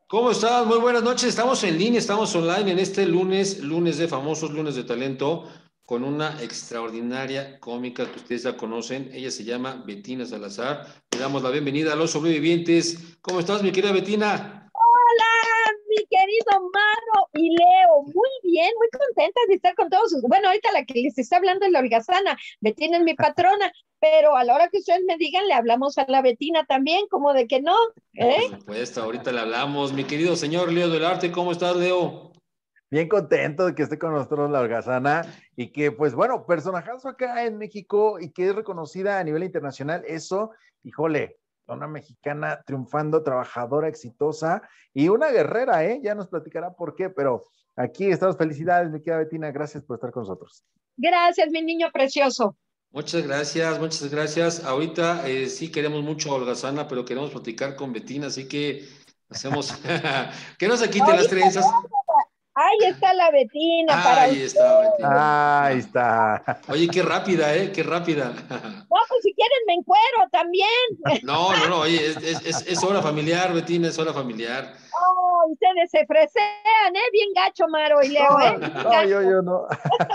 ¿Cómo estás? Muy buenas noches. Estamos en línea, estamos online en este lunes, lunes de famosos, lunes de talento, con una extraordinaria cómica que ustedes ya conocen. Ella se llama Betina Salazar. Le damos la bienvenida a los sobrevivientes. ¿Cómo estás, mi querida Betina? Mi querido Maro y Leo, muy bien, muy contenta de estar con todos. Bueno, ahorita la que les está hablando es la holgazana, Betina es mi patrona, pero a la hora que ustedes me digan, le hablamos a la Betina también, como de que no, ¿eh? Por supuesto, ahorita le hablamos. Mi querido señor Leo del Arte, ¿cómo estás, Leo? Bien contento de que esté con nosotros la holgazana y que, pues bueno, personajazo acá en México y que es reconocida a nivel internacional. Eso, híjole, una mexicana triunfando, trabajadora, exitosa y una guerrera, ¿eh? Ya nos platicará por qué, pero aquí estamos. Felicidades, mi querida Betina, gracias por estar con nosotros. Gracias, mi niño precioso. Muchas gracias, muchas gracias. Ahorita sí queremos mucho a Holgazana, pero queremos platicar con Betina, así que hacemos que no se quite las Ahorita, trenzas. ahí está la Betina para Ahí usted. está, Betina. Ahí está. Oye, qué rápida, ¿eh? Qué rápida. No, pues si quieren me encuero también. No, no, no, oye, es hora familiar, Betina, es hora familiar. Oh, ustedes se fresean, ¿eh? Bien gacho, Maro y Leo, ¿eh? No, Bien no, gacho. yo no.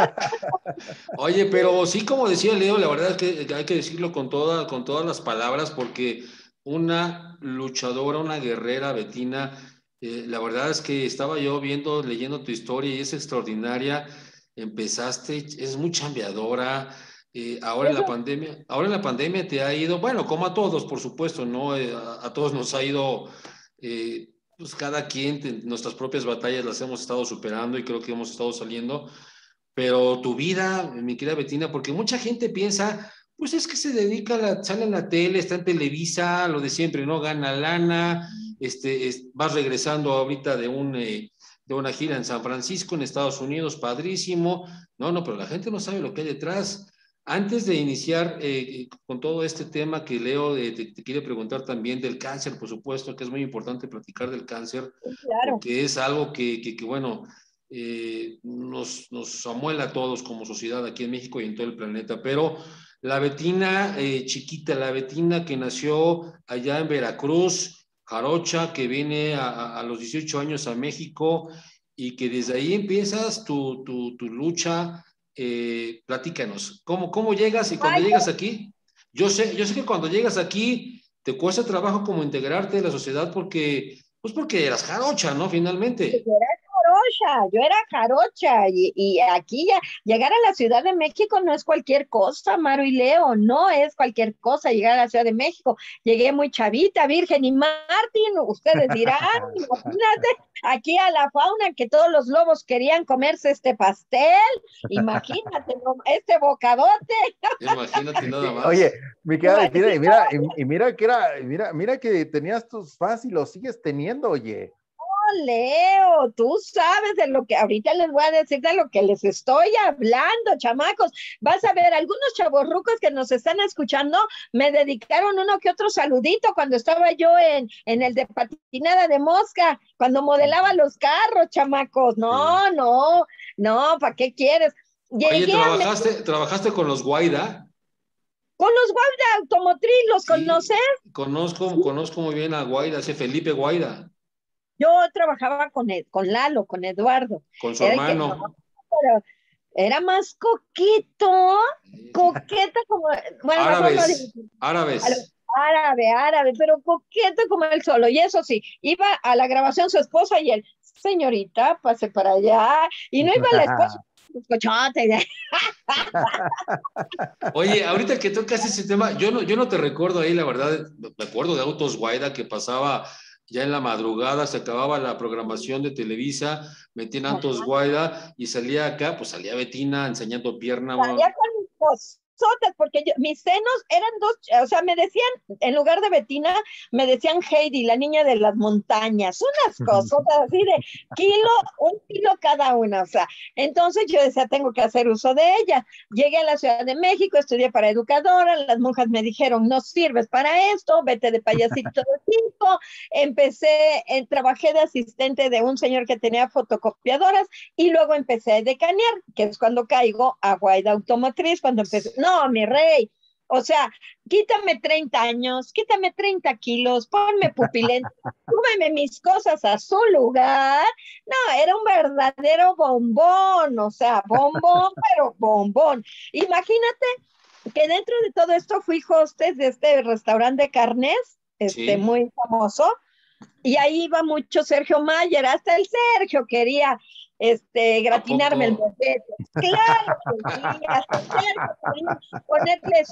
Oye, pero sí, como decía Leo, la verdad es que hay que decirlo con todas las palabras, porque una luchadora, una guerrera, Betina, la verdad es que estaba yo viendo, leyendo tu historia y es extraordinaria. Empezaste, es muy chambeadora. Eso, Ahora en la pandemia te ha ido, bueno, como a todos, por supuesto, ¿no? A todos nos ha ido, pues cada quien, nuestras propias batallas las hemos estado superando y creo que hemos estado saliendo. Pero tu vida, mi querida Betina, porque mucha gente piensa, pues es que se dedica sale en la tele, está en Televisa, lo de siempre, ¿no? Gana lana, vas regresando ahorita de una gira en San Francisco, en Estados Unidos, padrísimo. No, no, pero la gente no sabe lo que hay detrás. Antes de iniciar con todo este tema que Leo te quiere preguntar también del cáncer, por supuesto, que es muy importante platicar del cáncer, claro. porque es algo bueno, nos amuela a todos como sociedad aquí en México y en todo el planeta. Pero la Betina chiquita, la Betina que nació allá en Veracruz, Jarocha, que viene a los 18 años a México y que desde ahí empiezas tu lucha. Platícanos, ¿cómo llegas? Y cuando Ay, llegas aquí, yo sé que cuando llegas aquí te cuesta trabajo como integrarte a la sociedad porque eras jarocha, ¿no? Finalmente. yo era jarocha y aquí ya llegar a la Ciudad de México no es cualquier cosa, Maro y Leo, no es cualquier cosa llegar a la Ciudad de México. Llegué muy chavita, virgen y Martín, ustedes dirán, imagínate, aquí a la fauna que todos los lobos querían comerse este pastel, imagínate, ¿no? Este bocadote. Imagínate nada Oye, más. mi querida Betina, Sí, y mira que era, mira que tenías tus fans y los sigues teniendo, oye. Leo, tú sabes de lo que ahorita les voy a decir, de lo que les estoy hablando, chamacos. Vas a ver, algunos chavorrucos que nos están escuchando me dedicaron uno que otro saludito cuando estaba yo en el de patinada de mosca, cuando modelaba los carros, chamacos. Sí. No, no, no, ¿para qué quieres? Oye, Llegué a ¿trabajaste con los Guaida? con los guardia automotriz, ¿los conoces? Sí, conozco muy bien a Guaida, ese Felipe Guaida, Yo trabajaba con Lalo, con Eduardo. con su Era el que, no, hermano. pero era más coqueto, Sí, sí. coqueta como, bueno, mejor no digo, Árabes, árabes. árabe, árabe, pero coqueto como él solo. Y eso sí, iba a la grabación su esposa y él, señorita, pase para allá. Y no iba la esposa, los cochotes. Oye, ahorita que tocas ese tema, yo no te recuerdo ahí, la verdad, me acuerdo de Autos Guaida que pasaba ya en la madrugada, se acababa la programación de Televisa, metían Autos Guaida y salía acá, pues salía Betina enseñando pierna. Salía con mis cosotas, porque mis senos eran dos, o sea, me decían, en lugar de Betina, me decían Heidi, la niña de las montañas, unas cosotas así de kilo, 1 kilo cada una, o sea, entonces yo decía, tengo que hacer uso de ella. Llegué a la Ciudad de México, estudié para educadora, las monjas me dijeron, no sirves para esto, vete de payasito de circo, trabajé de asistente de un señor que tenía fotocopiadoras, y luego empecé a decanear, que es cuando caigo a Guaida Automotriz, cuando empecé, no, mi rey, O sea, quítame 30 años, quítame 30 kilos, ponme pupilente, súbeme mis cosas a su lugar. No, era un verdadero bombón, o sea, bombón, pero bombón. Imagínate que dentro de todo esto fui hostess de este restaurante de carnes, Sí. muy famoso, y ahí iba mucho Sergio Mayer, hasta el Sergio quería ¿A poco? gratinarme el boquete. Claro que sí, hasta el Sergio quería ponerle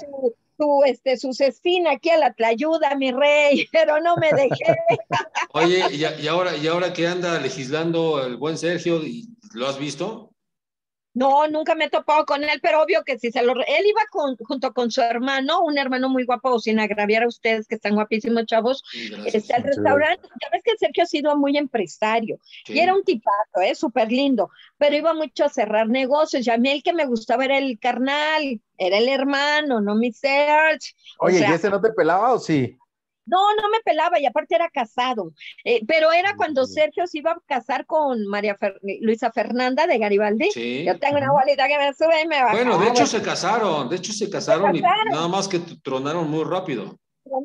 su cestina aquí a la tlayuda, mi rey, pero no me dejé. Oye, y ahora que anda legislando el buen Sergio, ¿lo has visto? No, nunca me he topado con él, pero obvio que sí él iba junto con su hermano, un hermano muy guapo, sin agraviar a ustedes que están guapísimos, chavos, Gracias. al restaurante. Ya ves que Sergio ha sido muy empresario y era Sí. un tipazo, súper lindo, pero iba mucho a cerrar negocios y a mí el que me gustaba era el carnal, era el hermano, no mi Serge. O Oye, ¿y sea, ese no te pelaba o sí? no, no me pelaba y aparte era casado. Pero era cuando Sergio se iba a casar con Luisa Fernanda de Garibaldi. Yo Sí. tengo una abuelita que me sube y me Bueno, baja. Bueno, de hecho se se casaron y casaron. nada más que tronaron muy rápido.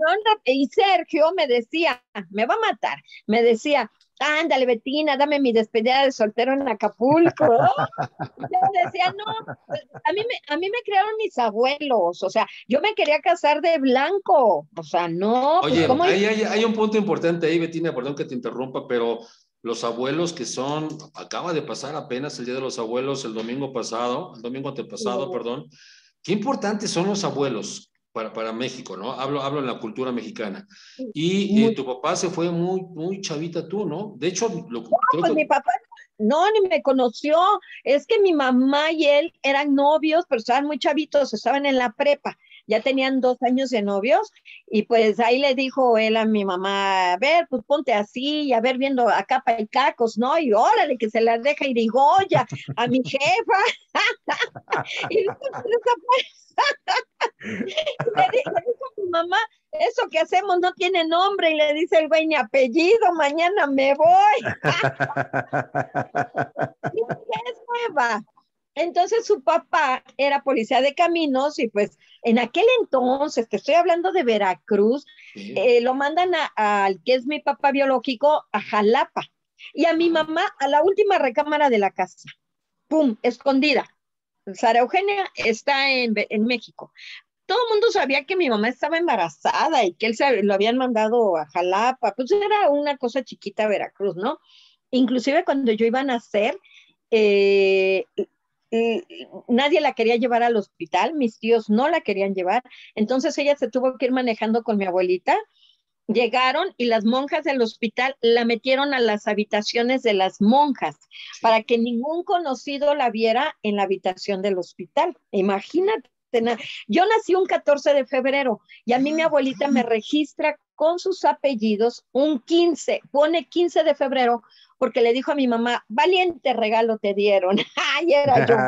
Y Sergio me decía, me va a matar. Me decía, ándale, Betina, dame mi despedida de soltero en Acapulco. Yo decía, no, pues, a mí me crearon mis abuelos, o sea, yo me quería casar de blanco, o sea, no, pues Oye, cómo. hay un punto importante ahí, Betina, perdón que te interrumpa, pero los abuelos acaba de pasar apenas el Día de los Abuelos el domingo antepasado, perdón. Qué importantes son los abuelos para México, ¿no? Hablo en la cultura mexicana. Y Muy, tu papá se fue muy, muy chavita tú, ¿no? De hecho, creo pues que mi papá no, ni me conoció. Es que mi mamá y él eran novios, pero estaban muy chavitos, estaban en la prepa. Ya tenían 2 años de novios y pues ahí le dijo él a mi mamá, a ver, pues ponte así y a ver viendo a capa y cacos, ¿no? Y órale, que se la deja irigoya a mi jefa. Y luego le dijo a mi mamá, eso que hacemos no tiene nombre y le dice el güey ni apellido, mañana me voy. Y es nueva. Entonces su papá era policía de caminos y pues en aquel entonces, te estoy hablando de Veracruz, sí. lo mandan al que es mi papá biológico a Jalapa y a mi Ajá. mamá a la última recámara de la casa, ¡pum!, escondida. Sara Eugenia está en México. Todo el mundo sabía que mi mamá estaba embarazada y que lo habían mandado a Jalapa, pues era una cosa chiquita Veracruz, ¿no? Inclusive cuando yo iba a nacer, eh, nadie la quería llevar al hospital, mis tíos no la querían llevar, entonces ella se tuvo que ir manejando con mi abuelita. Llegaron y las monjas del hospital la metieron a las habitaciones de las monjas Sí. para que ningún conocido la viera en la habitación del hospital. Imagínate. Yo nací un 14 de febrero y a mí mi abuelita me registra con sus apellidos un 15, pone 15 de febrero porque le dijo a mi mamá, valiente regalo te dieron. Ay, era yo.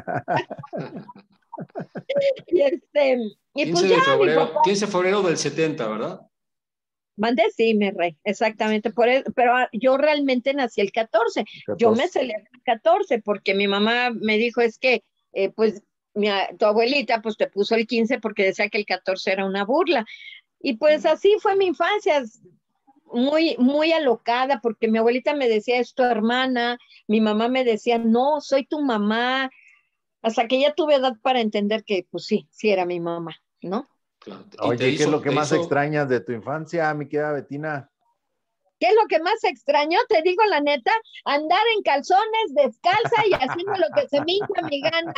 Y, y 15 pues ya de mi papá. febrero, 15 de febrero del 70, ¿verdad? Mandé, sí, mi rey, exactamente. Pero yo realmente nací el 14. Yo me 14. celebré el 14 porque mi mamá me dijo, es que, pues, tu abuelita, pues, te puso el 15 porque decía que el 14 era una burla. Y pues así fue mi infancia, muy, muy alocada, porque mi abuelita me decía, es tu hermana, mi mamá me decía, no, soy tu mamá, hasta que ya tuve edad para entender que, pues sí, sí era mi mamá, ¿no? Claro. Y te Oye, ¿qué es lo hizo, que te más hizo, extrañas de tu infancia, mi querida Betina? ¿Qué es lo que más extraño? Te digo la neta, andar en calzones, descalza y haciendo lo que se me hincha mi gana,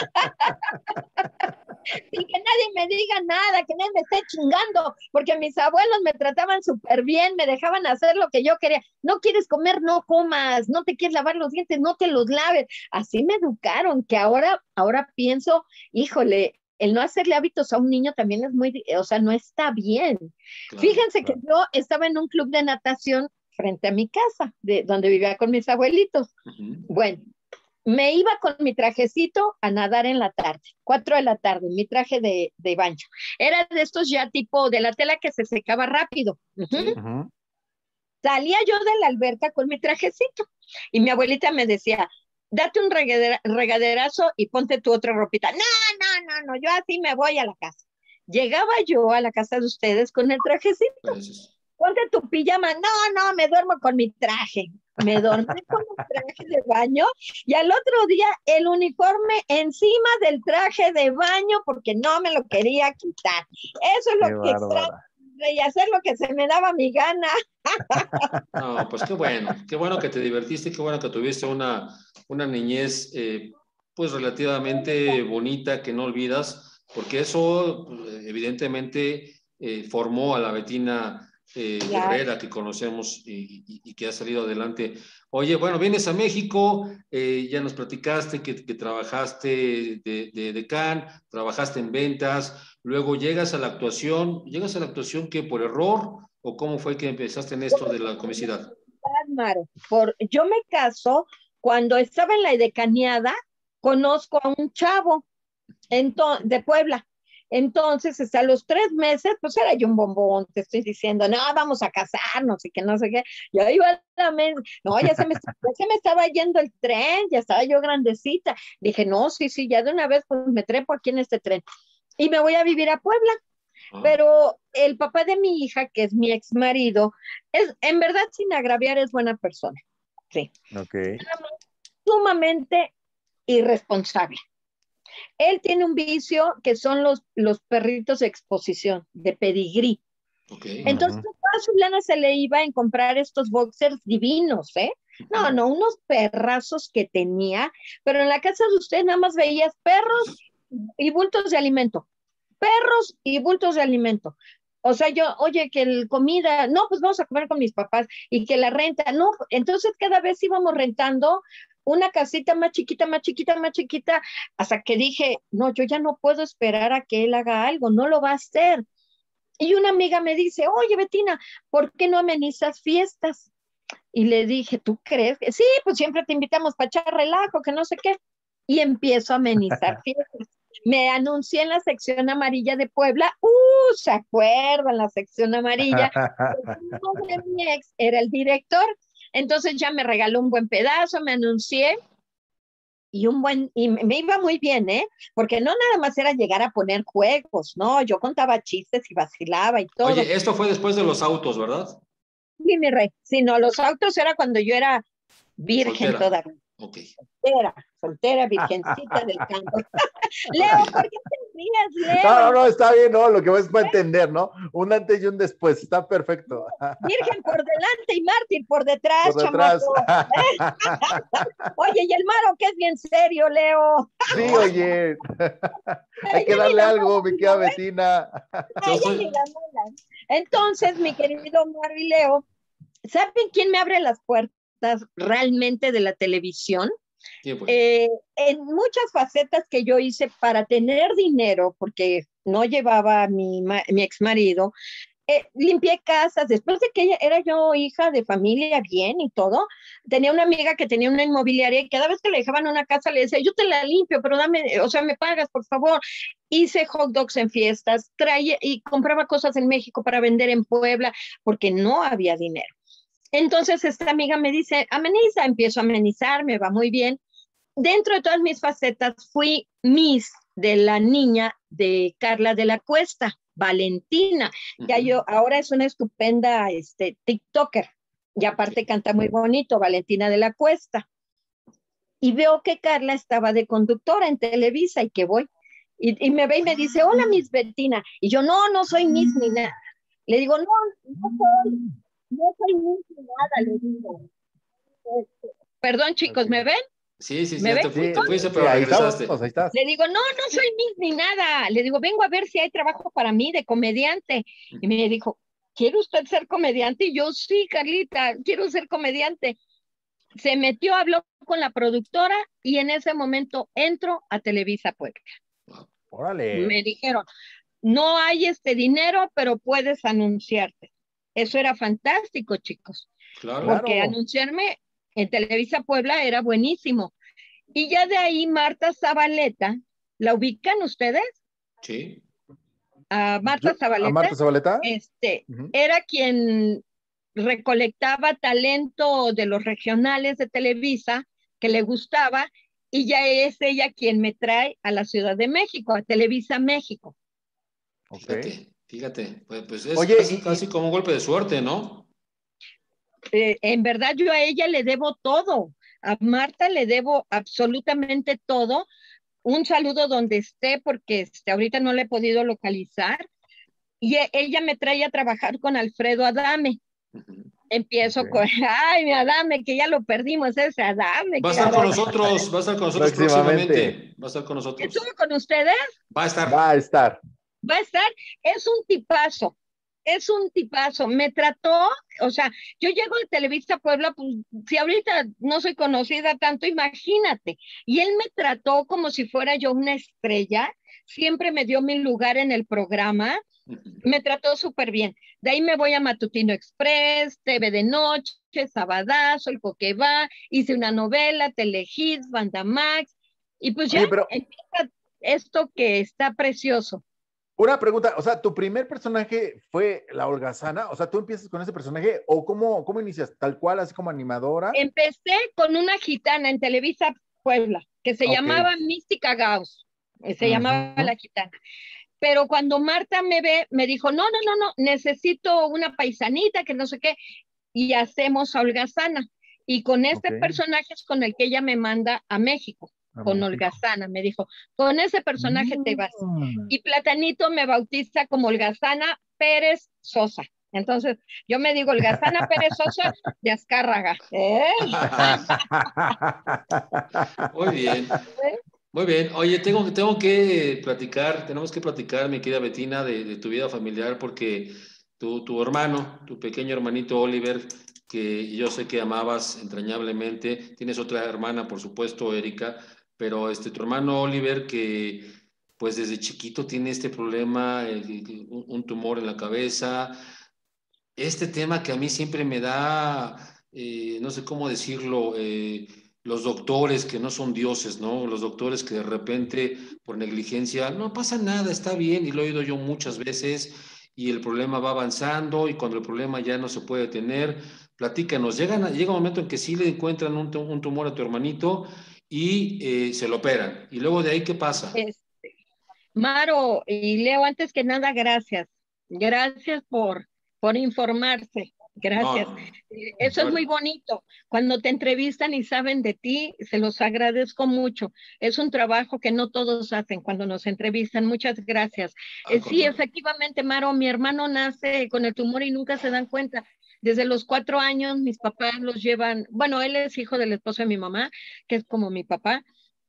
sin que nadie me diga nada, que nadie me esté chingando, porque mis abuelos me trataban súper bien, me dejaban hacer lo que yo quería. No quieres comer, no comas, no te quieres lavar los dientes, no te los laves. Así me educaron, que ahora pienso, híjole, el no hacerle hábitos a un niño también es muy, o sea, no está bien. claro. Fíjense que yo estaba en un club de natación frente a mi casa, donde vivía con mis abuelitos. Ujú. Bueno, me iba con mi trajecito a nadar en la tarde, 4 de la tarde, mi traje de baño. Era de estos ya tipo de la tela que se secaba rápido. Sí. Ujú. Salía yo de la alberca con mi trajecito y mi abuelita me decía, date un regaderazo y ponte tu otra ropita. No, no, no, no, yo así me voy a la casa. Llegaba yo a la casa de ustedes con el trajecito. Gracias. Ponte tu pijama. No, me duermo con mi traje. Me dormí con el traje de baño y al otro día el uniforme encima del traje de baño porque no me lo quería quitar. Eso es Qué lo que extraño bárbara. y hacer lo que se me daba mi gana. No, pues qué bueno que te divertiste, qué bueno que tuviste una niñez pues relativamente bonita que no olvidas, porque eso evidentemente formó a la Betina Claro. guerrera que conocemos y que ha salido adelante. Oye, bueno, vienes a México, ya nos platicaste que trabajaste de decán, trabajaste en ventas, luego llegas a la actuación que por error o cómo fue que empezaste en esto de la comicidad. Maro, yo me caso cuando estaba en la decaneada, conozco a un chavo de Puebla. Entonces, hasta los 3 meses, pues era yo un bombón, te estoy diciendo, no, vamos a casarnos y que no sé qué. Yo iba a la no, ya se me estaba yendo el tren, ya estaba yo grandecita. Dije, no, sí, ya de una vez pues me trepo aquí en este tren y me voy a vivir a Puebla. Ah, Pero el papá de mi hija, que es mi ex marido, en verdad, sin agraviar, es buena persona. Sí. Ok. Sumamente irresponsable. Él tiene un vicio que son los perritos de exposición, de pedigrí. ok. Entonces, toda su lana se le iba en comprar estos boxers divinos, ¿eh? No, unos perrazos que tenía, pero en la casa de usted nada más veías perros y bultos de alimento. Perros y bultos de alimento. O sea, yo, oye, que el comida, no, pues vamos a comer con mis papás y que la renta, no, entonces cada vez íbamos rentando una casita más chiquita, más chiquita, más chiquita, hasta que dije, no, yo ya no puedo esperar a que él haga algo, no lo va a hacer. Y una amiga me dice, oye, Betina, ¿por qué no amenizas fiestas? Y le dije, ¿tú crees? Sí, pues siempre te invitamos para echar relajo, que no sé qué. Y empiezo a amenizar fiestas. Me anuncié en la sección amarilla de Puebla. ¿Se acuerdan la sección amarilla? De mi ex era el director. Entonces ya me regaló un buen pedazo, me anuncié y me iba muy bien, ¿eh? Porque no nada más era llegar a poner juegos, no, yo contaba chistes y vacilaba y todo. Oye, esto fue después de los autos, ¿verdad? Sí, mi rey, sino los autos era cuando yo era virgen Soltera. todavía. Ok. Soltera, virgencita del campo. Ok. Leo, ¿por qué te rías, No, Leo? no, está bien, ¿no? Lo que vas a entender, ¿no? Un antes y un después, está perfecto. Virgen por delante y mártir por Por detrás, detrás. chamaco. Oye, y el Maro, que es bien serio, Leo. Sí, No, oye. Hay que Ya ni darle la algo, mi mola, querida ¿no? Betina. yo Ya soy. ni la mola. Entonces, mi querido Maro y Leo, ¿saben quién me abre las puertas realmente de la televisión? ¿Quién fue? En muchas facetas que yo hice para tener dinero, porque no llevaba a mi ex marido, limpié casas, después de que era yo hija de familia bien y todo, tenía una amiga que tenía una inmobiliaria y cada vez que le dejaban una casa le decía, yo te la limpio, pero dame, o sea, me pagas, por favor. Hice hot dogs en fiestas, traía y compraba cosas en México para vender en Puebla, porque no había dinero. Entonces esta amiga me dice, ameniza, empiezo a amenizar, me va muy bien. Dentro de todas mis facetas fui Miss de la niña de Carla de la Cuesta, Valentina. Ya yo ahora es una estupenda TikToker y aparte canta muy bonito, Valentina de la Cuesta. Y veo que Carla estaba de conductora en Televisa y que voy. Y me ve y me dice, hola Miss Bettina. Y yo, no soy Miss ni nada. Le digo, no soy Miss ni nada, le digo. Perdón, chicos, Okay. ¿me ven? Sí, ¿Me ya ven? Sí, te fuiste, sí, pero ahí estamos, regresaste. ahí estás. Le digo, no soy Miss ni nada. Le digo, vengo a ver si hay trabajo para mí de comediante. Y me dijo, ¿quiere usted ser comediante? Y yo, sí, Carlita, quiero ser comediante. Se metió, habló con la productora y en ese momento entro a Televisa Puebla. Órale. Me dijeron, no hay este dinero, pero puedes anunciarte. Eso era fantástico, chicos, Claro. porque Claro. anunciarme en Televisa Puebla era buenísimo. Y ya de ahí Marta Zabaleta, ¿la ubican ustedes? Sí. A Marta ¿A Zabaleta, Marta Zabaleta? Uh-huh. era quien recolectaba talento de los regionales de Televisa que le gustaba y ya es ella quien me trae a la Ciudad de México, a Televisa México. Ok. Fíjate, pues es Oye, casi como un golpe de suerte, ¿no? En verdad yo a ella le debo todo, a Marta le debo absolutamente todo. Un saludo donde esté, porque ahorita no la he podido localizar. Y ella me trae a trabajar con Alfredo Adame. Ujú. Empiezo Ok. con, ay, mi Adame, que ya lo perdimos, ese Adame, Va a que estar con ahora nosotros, va a estar con nosotros Próximamente próximamente. Va a estar con estuvo nosotros. con ustedes, Va a estar. va a estar. va a estar, es un tipazo, es un tipazo, me trató, o sea, yo llego a Televisa Puebla, pues si ahorita no soy conocida tanto, imagínate, y él me trató como si fuera yo una estrella, siempre me dio mi lugar en el programa, Ujú. me trató súper bien. De ahí me voy a Matutino Express, TV de Noche, Sabadazo, El Coqueba, hice una novela, Telehits, Banda Max, y pues ya Oye, pero empieza esto que está precioso. una pregunta, o sea, ¿tu primer personaje fue la holgazana? O sea, ¿tú empiezas con ese personaje o cómo inicias? ¿Tal cual, así como animadora? Empecé con una gitana en Televisa Puebla, que se Ok. llamaba Mística Gauss, se llamaba Ujú. la gitana. Pero cuando Marta me ve, me dijo, no, no, no, no, necesito una paisanita, que no sé qué, y hacemos a Holgazana. Y con Ok. este personaje es con el que ella me manda a México, A con México. Holgazana. Me dijo, con ese personaje te vas. Mm. Y Platanito me bautiza como Holgazana Pérez Sosa. Entonces, yo me digo Holgazana Pérez Sosa de Azcárraga. ¿Eh? Muy bien, muy bien. Oye, tengo que platicar, tenemos que platicar, mi querida Betina, de tu vida familiar, porque tu hermano, tu pequeño hermanito Oliver, que yo sé que amabas entrañablemente, tienes otra hermana, por supuesto, Erika, pero tu hermano Oliver, que pues desde chiquito tiene este problema, un tumor en la cabeza, este tema que a mí siempre me da, no sé cómo decirlo, los doctores que no son dioses, ¿no? Los doctores que de repente por negligencia, no pasa nada, está bien, y lo he oído yo muchas veces, y el problema va avanzando, y cuando el problema ya no se puede tener, platícanos, llega un momento en que sí le encuentran un tumor a tu hermanito y se lo operan, y luego de ahí, ¿qué pasa? Es, Maro y Leo, antes que nada, gracias. Gracias por informarse. No, Gracias. no, Eso es no, muy bonito. Cuando te entrevistan y saben de ti, se los agradezco mucho. Es un trabajo que no todos hacen cuando nos entrevistan. Muchas gracias. al Sí, contrario. efectivamente, Maro, mi hermano nace con el tumor y nunca se dan cuenta. Desde los 4 años, mis papás los llevan, bueno, él es hijo del esposo de mi mamá, que es como mi papá,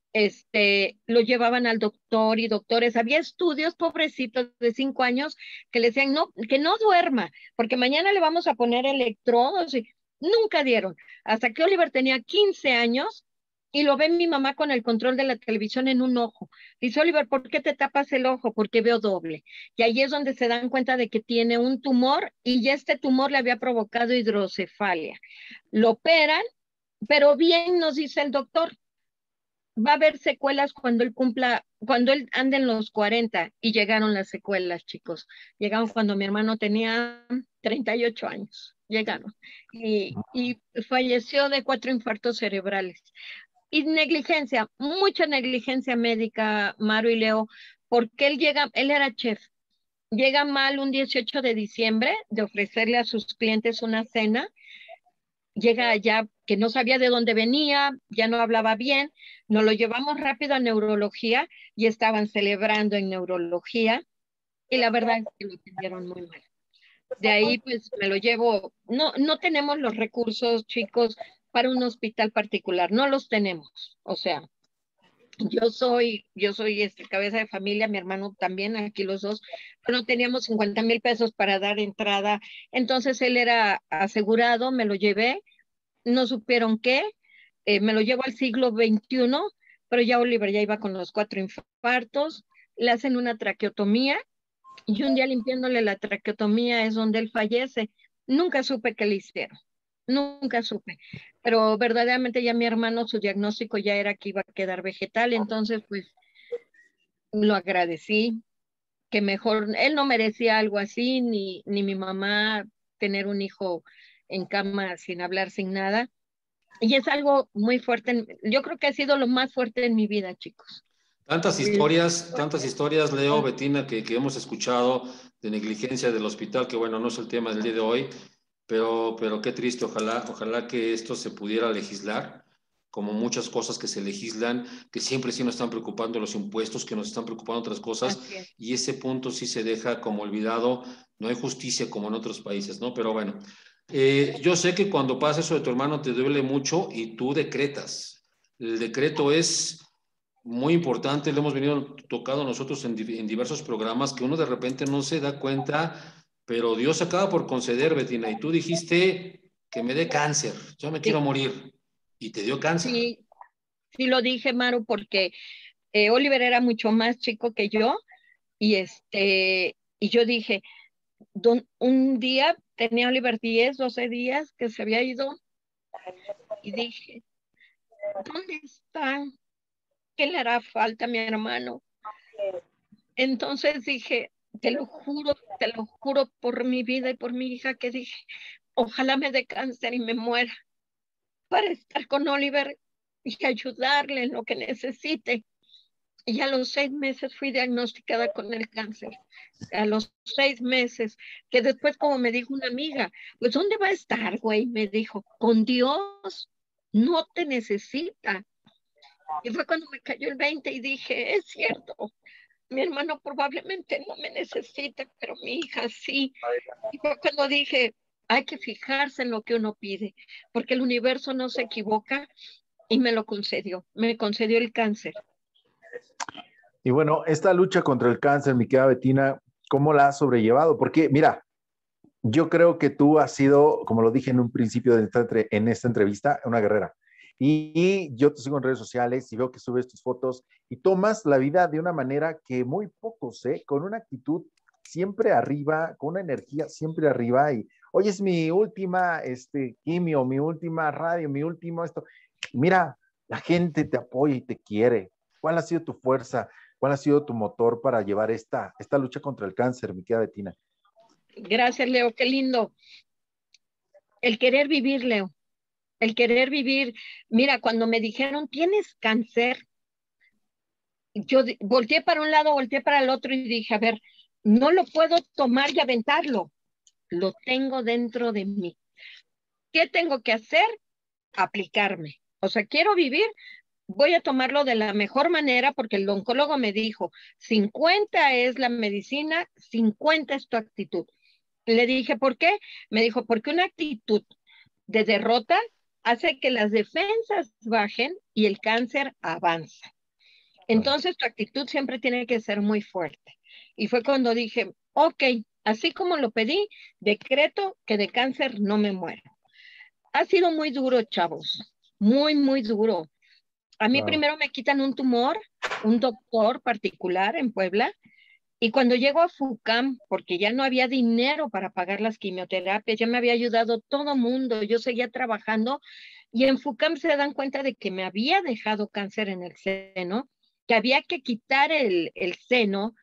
lo llevaban al doctor y doctores. Había estudios, pobrecitos, de 5 años, que le decían, no, que no duerma, porque mañana le vamos a poner electrodos. Y nunca dieron. Hasta que Oliver tenía 15 años y lo ve mi mamá con el control de la televisión en un ojo. Dice, Oliver, ¿por qué te tapas el ojo? Porque veo doble. Y ahí es donde se dan cuenta de que tiene un tumor y ya este tumor le había provocado hidrocefalia. Lo operan, pero bien nos dice el doctor, va a haber secuelas cuando él ande en los 40 y llegaron las secuelas, chicos. Llegaron cuando mi hermano tenía 38 años, llegaron. Y falleció de 4 infartos cerebrales. Y negligencia, mucha negligencia médica, Maru y Leo, porque él era chef. Llega mal un 18 de diciembre de ofrecerle a sus clientes una cena, llega allá que no sabía de dónde venía, ya no hablaba bien, nos lo llevamos rápido a neurología y estaban celebrando en neurología y la verdad es que lo atendieron muy mal. De ahí pues me lo llevo, no, no tenemos los recursos, chicos, para un hospital particular, no los tenemos, o sea, yo soy cabeza de familia, mi hermano también, aquí los dos, pero no teníamos 50,000 pesos para dar entrada, entonces él era asegurado, me lo llevé, no supieron qué, me lo llevo al siglo XXI, pero ya Oliver ya iba con los 4 infartos, le hacen una traqueotomía y un día limpiándole la traqueotomía es donde él fallece. Nunca supe qué le hicieron, nunca supe, pero verdaderamente ya mi hermano, su diagnóstico ya era que iba a quedar vegetal, entonces pues lo agradecí, que mejor, él no merecía algo así, ni mi mamá tener un hijo en cama sin hablar, sin nada. Y es algo muy fuerte. Yo creo que ha sido lo más fuerte en mi vida, chicos. Tantas historias, Leo, Betina, que hemos escuchado de negligencia del hospital, que bueno, no es el tema del día de hoy, pero qué triste, ojalá que esto se pudiera legislar, como muchas cosas que se legislan, que siempre sí nos están preocupando los impuestos, que nos están preocupando otras cosas, y ese punto sí se deja como olvidado, no hay justicia como en otros países, ¿no? Pero bueno, yo sé que cuando pasa eso de tu hermano te duele mucho y tú decretas. El decreto es muy importante, lo hemos venido tocando nosotros en diversos programas, que uno de repente no se da cuenta, pero Dios acaba por conceder, Betina, y tú dijiste que me dé cáncer, yo me quiero Sí, morir, y te dio cáncer. sí, sí lo dije, Maru, porque Oliver era mucho más chico que yo y yo dije, un día tenía Oliver 10, 12 días que se había ido y dije, ¿dónde está? ¿Qué le hará falta a mi hermano? Entonces dije, te lo juro por mi vida y por mi hija que dije, ojalá me dé cáncer y me muera para estar con Oliver y ayudarle en lo que necesite. Y a los 6 meses fui diagnosticada con el cáncer. A los 6 meses, que después como me dijo una amiga, pues ¿dónde va a estar, güey? Me dijo, con Dios, no te necesita. Y fue cuando me cayó el 20 y dije, es cierto, mi hermano probablemente no me necesita, pero mi hija sí. Y fue cuando dije, hay que fijarse en lo que uno pide, porque el universo no se equivoca y me lo concedió, me concedió el cáncer. Y bueno, esta lucha contra el cáncer, mi querida Betina, ¿cómo la has sobrellevado? Porque mira, yo creo que tú has sido, como lo dije en un principio en esta entrevista, una guerrera. Y yo te sigo en redes sociales y veo que subes tus fotos y tomas la vida de una manera que muy pocos, ¿eh? Con una actitud siempre arriba, con una energía siempre arriba. Y hoy es mi última quimio, mi última radio, mi último esto. Mira, la gente te apoya y te quiere. ¿Cuál ha sido tu fuerza? ¿Cuál ha sido tu motor para llevar esta lucha contra el cáncer, mi querida Betina? Gracias, Leo, qué lindo. El querer vivir, Leo, el querer vivir. Mira, cuando me dijeron, tienes cáncer, yo volteé para un lado, volteé para el otro y dije, a ver, no lo puedo tomar y aventarlo, lo tengo dentro de mí. ¿Qué tengo que hacer? Aplicarme. O sea, quiero vivir, voy a tomarlo de la mejor manera porque el oncólogo me dijo, 50 es la medicina, 50 es tu actitud. Le dije, ¿por qué? Me dijo, porque una actitud de derrota hace que las defensas bajen y el cáncer avanza. Entonces tu actitud siempre tiene que ser muy fuerte. Y fue cuando dije, ok, así como lo pedí, decreto que de cáncer no me muero. Ha sido muy duro, chavos, muy, muy duro. A mí Claro. primero me quitan un tumor, un doctor particular en Puebla, y cuando llego a FUCAM, porque ya no había dinero para pagar las quimioterapias, ya me había ayudado todo mundo, yo seguía trabajando, y en FUCAM se dan cuenta de que me había dejado cáncer en el seno, que había que quitar el seno.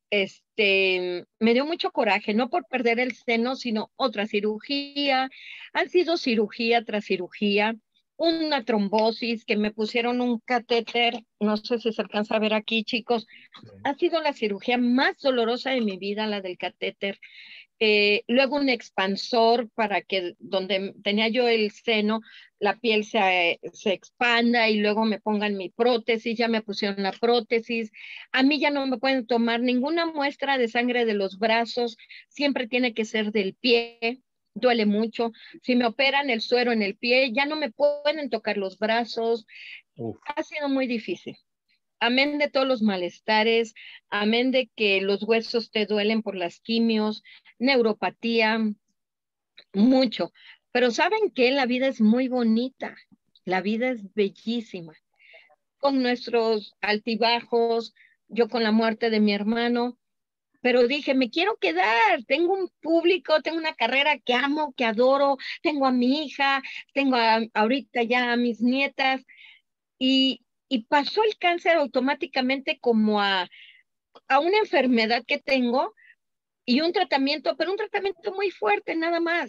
Me dio mucho coraje, no por perder el seno, sino otra cirugía. Han sido cirugía tras cirugía, una trombosis, que me pusieron un catéter, no sé si se alcanza a ver aquí, chicos. Ha sido la cirugía más dolorosa de mi vida, la del catéter. Luego un expansor para que donde tenía yo el seno, la piel se expanda y luego me pongan mi prótesis, ya me pusieron la prótesis. A mí ya no me pueden tomar ninguna muestra de sangre de los brazos, siempre tiene que ser del pie, duele mucho. Si me operan el suero en el pie, ya no me pueden tocar los brazos. Uf. Ha sido muy difícil. Amén de todos los malestares, amén de que los huesos te duelen por las quimios, neuropatía, mucho. Pero ¿saben qué? La vida es muy bonita, la vida es bellísima, con nuestros altibajos, yo con la muerte de mi hermano, pero dije, me quiero quedar, tengo un público, tengo una carrera que amo, que adoro, tengo a mi hija, tengo ahorita ya a mis nietas, y pasó el cáncer automáticamente como a una enfermedad que tengo y un tratamiento, pero un tratamiento muy fuerte, nada más.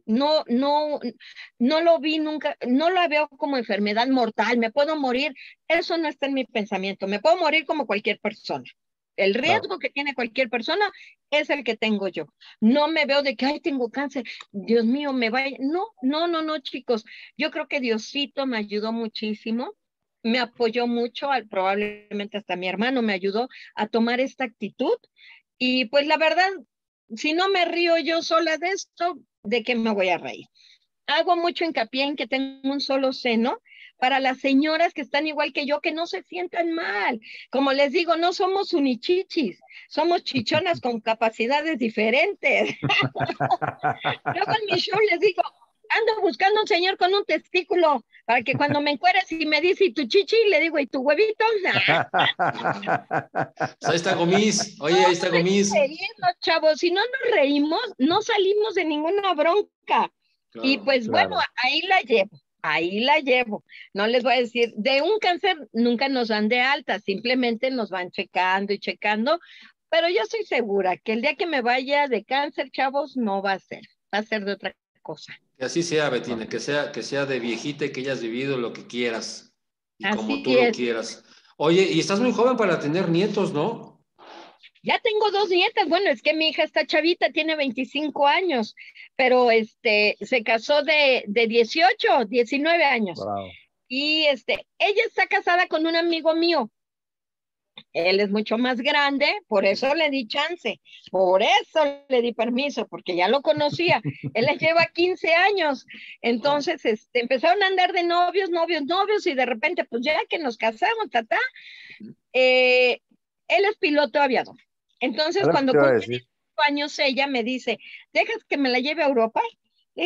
no lo vi nunca, no lo veo como enfermedad mortal, me puedo morir, eso no está en mi pensamiento, me puedo morir como cualquier persona. El Claro. riesgo que tiene cualquier persona es el que tengo yo. No me veo de que, ay, tengo cáncer, Dios mío, me vaya. No, chicos. Yo creo que Diosito me ayudó muchísimo, me apoyó mucho, probablemente hasta mi hermano me ayudó a tomar esta actitud. Y pues la verdad, si no me río yo sola de esto, ¿de qué me voy a reír? Hago mucho hincapié en que tengo un solo seno para las señoras que están igual que yo, que no se sientan mal. Como les digo, no somos unichichis, somos chichonas con capacidades diferentes. Luego en mi show les digo, ando buscando un señor con un testículo para que cuando me encueres y me dice, ¿y tu chichi? Le digo, ¿y tu huevito? Pues ahí está Gomis. Oye, ahí está Gomis. Reírnos, chavos. Si no nos reímos, no salimos de ninguna bronca. Y Claro. pues bueno, Claro. ahí la llevo. Ahí la llevo. No les voy a decir, de un cáncer nunca nos dan de alta, simplemente nos van checando y checando, pero yo estoy segura que el día que me vaya de cáncer, chavos, no va a ser de otra cosa. Que así sea, No. Betina, que sea de viejita y que hayas vivido lo que quieras y como Así tú lo es. quieras. Oye, y estás muy joven para tener nietos, ¿no? Ya tengo dos nietas, bueno, es que mi hija está chavita, tiene 25 años, pero se casó de 18, 19 años. Wow. Y ella está casada con un amigo mío. Él es mucho más grande, por eso le di chance, por eso le di permiso, porque ya lo conocía. Él les lleva 15 años. Wow. Entonces, empezaron a andar de novios, y de repente, pues ya que nos casamos, él es piloto aviador. Es Entonces, lo que cuando te iba a cumple decir. 18 años, ella me dice, ¿dejas que me la lleve a Europa? Y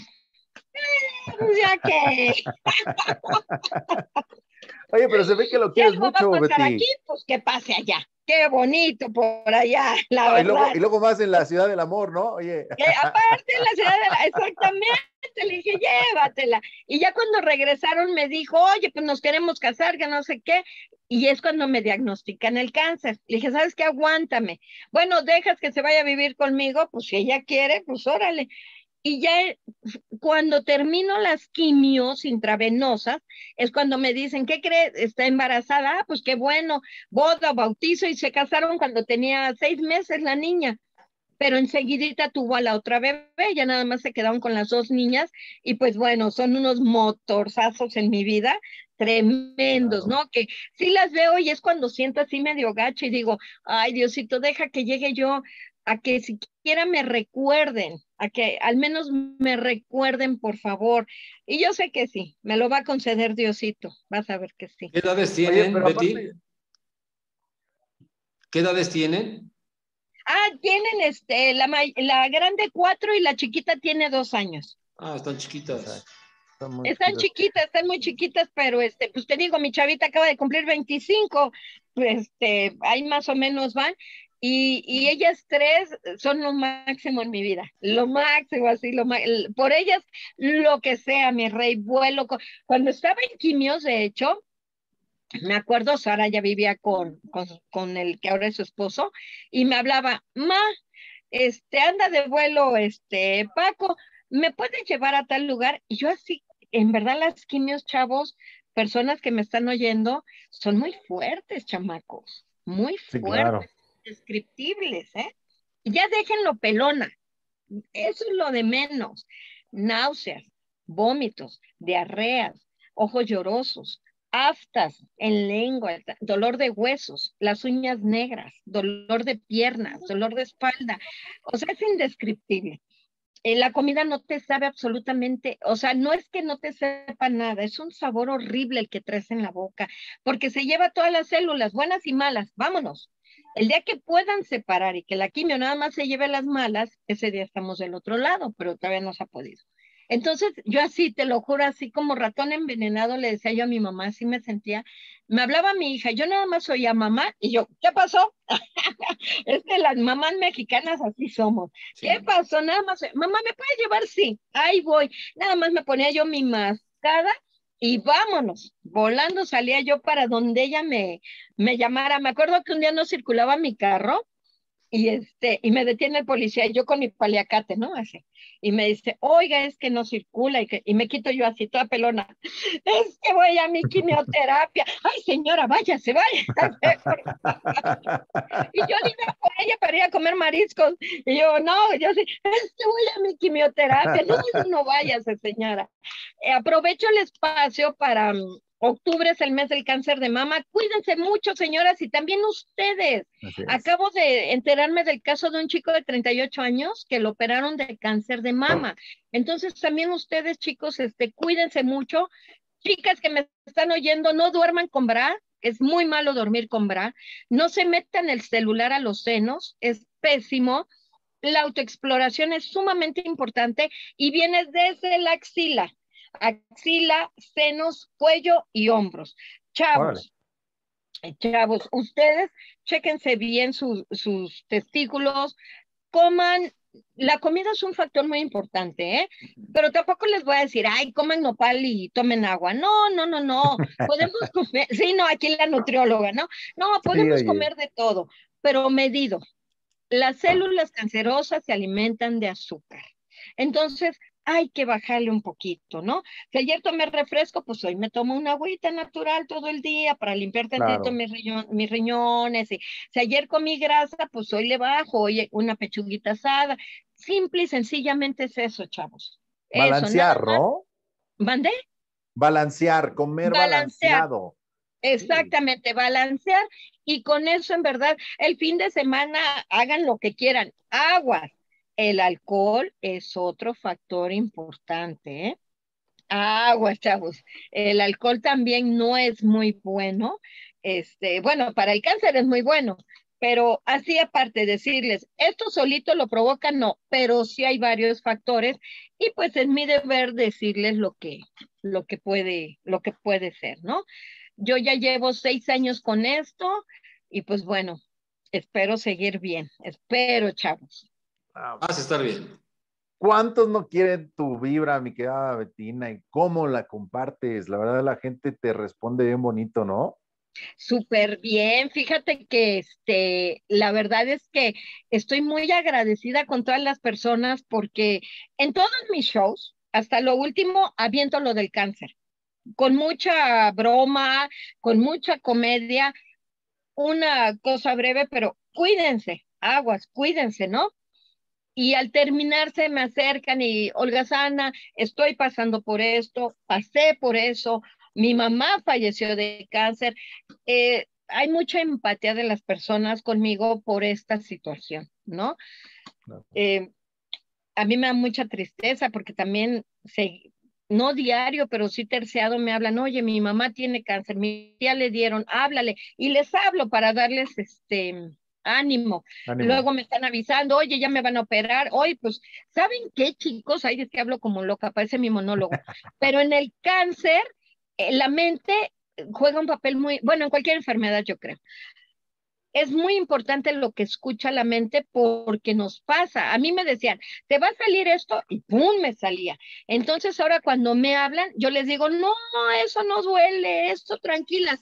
pues ya que Oye, pero se ve que lo si quieres algo va a mucho, pasar aquí, Betty. pues que pase allá. Qué bonito por allá, la No, verdad. y luego más en la ciudad del amor, ¿no? Oye. Aparte en la ciudad de exactamente, le dije, llévatela. Y ya cuando regresaron me dijo, oye, pues nos queremos casar, que no sé qué. Y es cuando me diagnostican el cáncer. Le dije, ¿sabes qué? Aguántame. Bueno, dejas que se vaya a vivir conmigo, pues si ella quiere, pues órale. Y ya cuando termino las quimios intravenosas, es cuando me dicen, ¿qué crees? Está embarazada. Ah, pues qué bueno, boda, bautizo, y se casaron cuando tenía 6 meses la niña, pero enseguidita tuvo a la otra bebé, ya nada más se quedaron con las dos niñas, y pues bueno, son unos motorzazos en mi vida, tremendos, Claro. ¿no? Que sí las veo y es cuando siento así medio gacho y digo, ay Diosito, deja que llegue yo a que siquiera me recuerden, a que al menos me recuerden, por favor. Y yo sé que sí, me lo va a conceder Diosito, vas a ver que sí. ¿Qué edades Oye, tienen, pero aparte, Betty? ¿Qué edades tienen? Ah, tienen la grande 4 y la chiquita tiene 2 años. Ah, están chiquitas. exacto, son muy Están chiquitos. chiquitas, están muy chiquitas, pero pues te digo, mi chavita acaba de cumplir 25, pues ahí más o menos van, y ellas tres son lo máximo en mi vida, lo máximo, así, por ellas, lo que sea, mi rey, cuando estaba en quimios, de hecho, me acuerdo, Sara ya vivía con el que ahora es su esposo, y me hablaba, anda de vuelo, Paco, ¿me puedes llevar a tal lugar? Y yo así, en verdad las quimios, chavos, personas que me están oyendo, son muy fuertes, chamacos, muy Sí, claro. fuertes, descriptibles, ¿eh? Y ya déjenlo pelona, eso es lo de menos. Náuseas, vómitos, diarreas, ojos llorosos, aftas en lengua, dolor de huesos, las uñas negras, dolor de piernas, dolor de espalda. O sea, es indescriptible. La comida no te sabe absolutamente, o sea, no es que no te sepa nada, es un sabor horrible el que traes en la boca, porque se lleva todas las células, buenas y malas, vámonos. El día que puedan separar y que la quimio nada más se lleve las malas, ese día estamos del otro lado, pero todavía no se ha podido. Entonces, yo así, te lo juro, así como ratón envenenado, le decía yo a mi mamá, así me sentía. Me hablaba mi hija, yo nada más oía mamá, y yo, ¿qué pasó? Es que las mamás mexicanas así somos. ¿Qué Sí. pasó? Nada más, mamá, ¿me puedes llevar? Sí, ahí voy. Nada más me ponía yo mi mascada y vámonos. Volando salía yo para donde ella me llamara. Me acuerdo que un día no circulaba mi carro y me detiene el policía, y yo con mi paliacate, ¿no? Así. Y me dice, oiga, es que no circula, y me quito yo así, toda pelona. Es que voy a mi quimioterapia. Ay, señora, váyase, váyase. Y yo le iba por ella para ir a comer mariscos. Y yo, no, yo sí, es que voy a mi quimioterapia. No, no, no váyase, señora. Aprovecho el espacio para octubre es el mes del cáncer de mama. Cuídense mucho, señoras, y también ustedes. Así es. Acabo de enterarme del caso de un chico de 38 años que lo operaron de cáncer de mama. Entonces, también ustedes, chicos, cuídense mucho. Chicas que me están oyendo, no duerman con bra. Es muy malo dormir con bra. No se metan el celular a los senos. Es pésimo. La autoexploración es sumamente importante y viene desde la axila, senos, cuello y hombros. Órale. Chavos, ustedes chéquense bien sus testículos, coman. La comida es un factor muy importante, ¿eh? Pero tampoco les voy a decir, ay, coman nopal y tomen agua. No, no, no, no. Podemos comer, sí, no, aquí la nutrióloga, ¿no? No, Sí, podemos oye. comer de todo, pero medido. Las células cancerosas se alimentan de azúcar. Entonces, hay que bajarle un poquito, ¿no? Si ayer tomé refresco, pues hoy me tomo una agüita natural todo el día para limpiar tantito Claro. mis riñones. Y si ayer comí grasa, pues hoy le bajo, hoy una pechuguita asada. Simple y sencillamente es eso, chavos. Eso, nada Balancear, más. ¿no? ¿Mandé? Balancear, comer Balancear. balanceado. Sí, Exactamente, balancear y con eso en verdad el fin de semana hagan lo que quieran. Aguas. El alcohol es otro factor importante, ¿eh? Aguas, chavos. El alcohol también no es muy bueno. Bueno, para el cáncer es muy bueno, pero así aparte decirles, esto solito lo provoca, no, pero sí hay varios factores y pues es mi deber decirles lo que puede ser, ¿no? Yo ya llevo 6 años con esto y pues bueno, espero seguir bien. Espero, chavos. ah, Vas a estar bien. ¿cuántos no quieren tu vibra, mi querida Betina? ¿Y cómo la compartes? La verdad, la gente te responde bien bonito, ¿no? Súper bien. Fíjate que la verdad es que estoy muy agradecida con todas las personas porque en todos mis shows, hasta lo último, aviento lo del cáncer, con mucha broma, con mucha comedia, una cosa breve, pero cuídense, aguas, cuídense, ¿no? Y al terminar se me acercan y, Olga Sana, estoy pasando por esto, pasé por eso, mi mamá falleció de cáncer. Hay mucha empatía de las personas conmigo por esta situación, ¿no? Claro. A mí me da mucha tristeza porque también, no diario, pero sí terciado me hablan, oye, mi mamá tiene cáncer, mi tía le dieron, háblale, y les hablo para darles ánimo. Ánimo. Luego me están avisando, oye, ya me van a operar. Oye, pues, ¿saben qué, chicos? Ay, es que hablo como loca, parece mi monólogo. Pero en el cáncer, la mente juega un papel muy, bueno, en cualquier enfermedad, yo creo. Es muy importante lo que escucha la mente porque nos pasa. A mí me decían, te va a salir esto y ¡pum! Me salía. Entonces ahora cuando me hablan, yo les digo, no, eso no duele, esto tranquilas,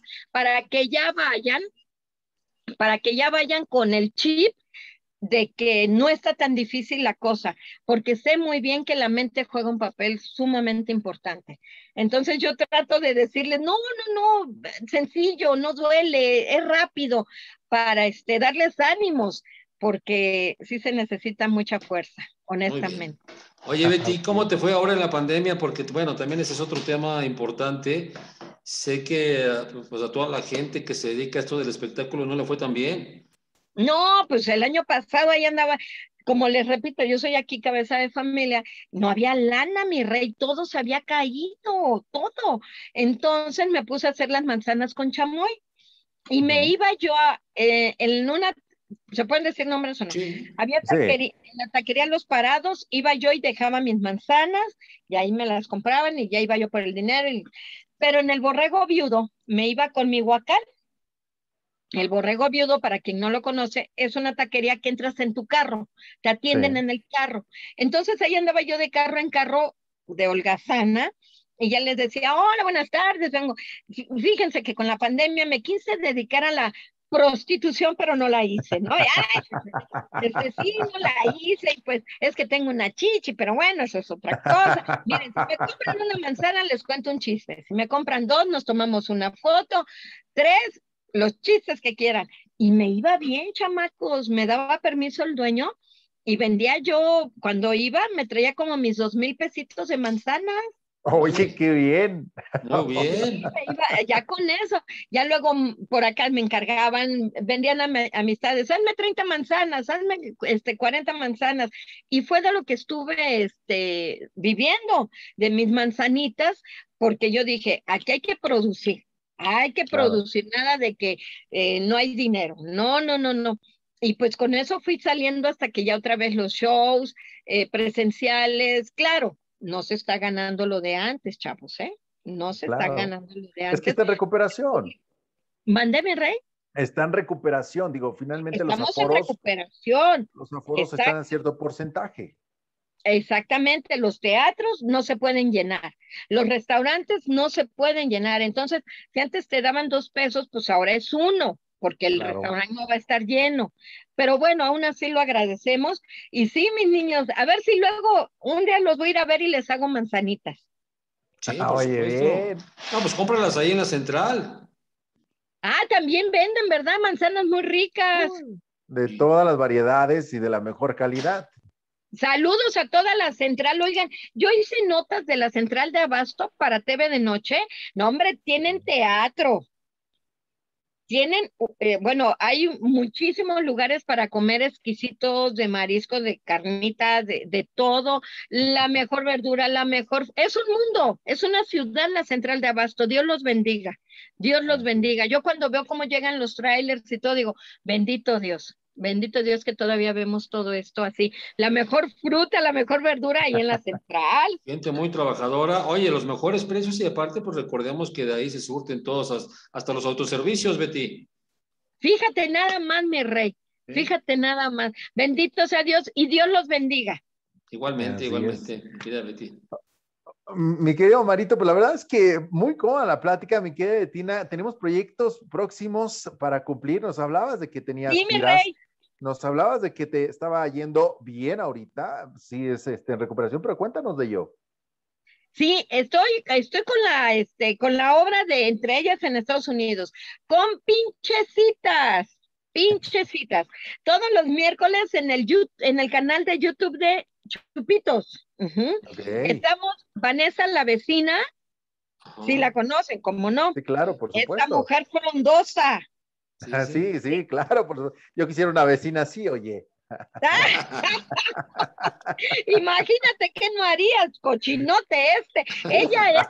para que ya vayan con el chip de que no está tan difícil la cosa, porque sé muy bien que la mente juega un papel sumamente importante. Entonces yo trato de decirles, no, no, no, sencillo, no duele, es rápido, para darles ánimos, porque sí se necesita mucha fuerza, Muy bien. honestamente. Oye, Betty, ¿cómo Ok. te fue ahora en la pandemia? Porque, bueno, también ese es otro tema importante. Sé que pues, a toda la gente que se dedica a esto del espectáculo no le fue tan bien. No, pues el año pasado ahí andaba, como les repito, yo soy aquí cabeza de familia, no había lana, mi rey, todo se había caído, todo. Entonces me puse a hacer las manzanas con chamoy y me Ujú. iba yo en una, ¿se pueden decir nombres o no? Sí. Había Sí. taquería, en la taquería Los Parados, iba yo y dejaba mis manzanas y ahí me las compraban y ya iba yo por el dinero. Pero en el Borrego Viudo me iba con mi huacal. El Borrego Viudo, para quien no lo conoce, es una taquería que entras en tu carro, te Sí. atienden en el carro. Entonces ahí andaba yo de carro en carro de holgazana y ya les decía, hola, buenas tardes, vengo. Fíjense que con la pandemia me quise dedicar a la prostitución, pero no la hice, ¿no? Ay, sí, no la hice, y pues es que tengo una chichi, pero bueno, eso es otra cosa. Miren, si me compran una manzana, les cuento un chiste. Si me compran 2, nos tomamos una foto. 3, los chistes que quieran. Y me iba bien, chamacos, me daba permiso el dueño y vendía yo, cuando iba, me traía como mis 2,000 pesitos de manzana. Oye, qué bien. Muy bien. Iba ya con eso, ya luego por acá me encargaban, vendían amistades, hazme 30 manzanas, hazme 40 manzanas, y fue de lo que estuve viviendo, de mis manzanitas, porque yo dije, aquí hay que Claro. producir, nada de que no hay dinero, no, no, no, no. Y pues con eso fui saliendo hasta que ya otra vez los shows presenciales, claro, no se está ganando lo de antes, chavos, ¿eh? No se está Claro. ganando lo de Es que antes. está en recuperación. Mande, mi rey. Está en recuperación. Digo, finalmente Estamos en recuperación. los aforos están en cierto porcentaje. Exactamente, los teatros no se pueden llenar, los restaurantes no se pueden llenar. Entonces, si antes te daban 2 pesos, pues ahora es 1, porque el Claro. restaurante no va a estar lleno. Pero bueno, aún así lo agradecemos. Y sí, mis niños, a ver si luego un día los voy a ir a ver y les hago manzanitas. Sí, por Oye, supuesto. bien. No, pues cómpralas ahí en la central. Ah, también venden, ¿verdad? Manzanas muy ricas. De todas las variedades y de la mejor calidad. Saludos a toda la central. Oigan, yo hice notas de la central de Abasto para TV de noche. No, hombre, tienen teatro. Tienen, bueno, hay muchísimos lugares para comer exquisitos de marisco, de carnita, de todo, la mejor verdura, la mejor, es un mundo, es una ciudad la central de Abasto, Dios los bendiga, Dios los bendiga. Yo cuando veo cómo llegan los trailers y todo, digo, bendito Dios que todavía vemos todo esto así, la mejor fruta, la mejor verdura ahí en la central. Gente muy trabajadora. Oye, los mejores precios y aparte, pues recordemos que de ahí se surten todos, hasta los autoservicios, Betty. Fíjate nada más, mi rey, ¿Sí? fíjate nada más, bendito sea Dios y Dios los bendiga. Igualmente, Así es. igualmente, mi querida Betty. Mi querido Marito, pues la verdad es que muy cómoda la plática, mi querida Betina. Tenemos proyectos próximos para cumplir. Nos hablabas de que tenías Sí, mi giras, rey. nos hablabas de que te estaba yendo bien ahorita, sí es en recuperación, pero cuéntanos de ello. Sí, estoy con la obra de Entre ellas en Estados Unidos, con pinchecitas, todos los miércoles en el canal de YouTube de Chupitos. Ujú. Ok, Estamos, Vanessa la vecina, si la Ajá. conocen, ¿cómo no? sí, claro, por Esta supuesto. mujer frondosa. Sí, sí. Sí, sí, claro, yo quisiera una vecina así, oye. Imagínate qué no harías, cochinote este. Ella es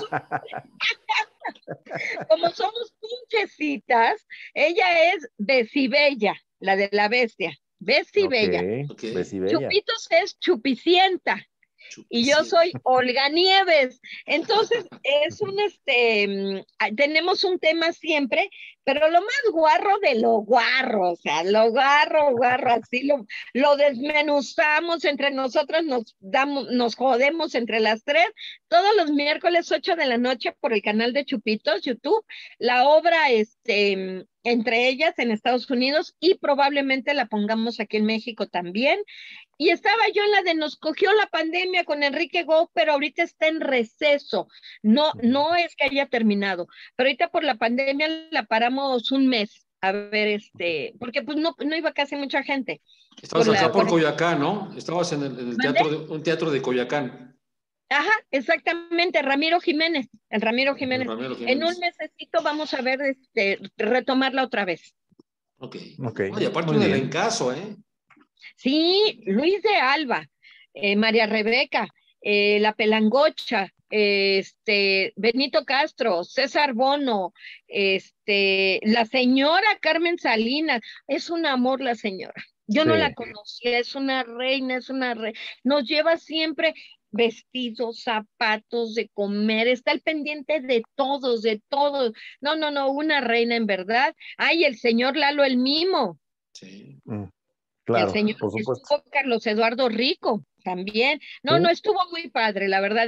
como somos pinchecitas, ella es Besibella, la de la bestia. Ok, Besibella. Ok, besibella. Chupitos es Chupicienta y yo soy suficiente. Olga Nieves. Entonces, es tenemos un tema siempre, pero lo más guarro de lo guarro, o sea, lo guarro, así lo desmenuzamos entre nosotros, nos jodemos entre las 3, todos los miércoles 8 de la noche por el canal de Chupitos, YouTube, la obra, entre ellas en Estados Unidos y probablemente la pongamos aquí en México también. Y estaba yo en la de nos cogió la pandemia con Enrique Go, pero ahorita está en receso. No, no es que haya terminado, pero ahorita por la pandemia la paramos un mes. A ver, porque pues no iba casi mucha gente. Estabas acá por Por el, Coyoacán, ¿no? Estabas en el ¿Mande? teatro, un teatro de Coyoacán. Ajá, exactamente, Ramiro Jiménez, el Ramiro El Jiménez. Ramiro En un Jiménez. mesecito vamos a ver, retomarla otra vez. Ok. Ok, Oye, aparte muy un bien. elencazo, ¿eh? Sí, Luis de Alba, María Rebeca, La Pelangocha, Benito Castro, César Bono, la señora Carmen Salinas, es un amor la señora. Yo no la Sí. conocía, es una reina, nos lleva siempre vestidos, zapatos, de comer, está al pendiente de todos, de todos. No, no, no, una reina en verdad. Ay, el señor Lalo el Mimo. Sí. El Claro, señor por supuesto. estuvo Carlos Eduardo Rico también. Sí, No, no estuvo muy padre, la verdad,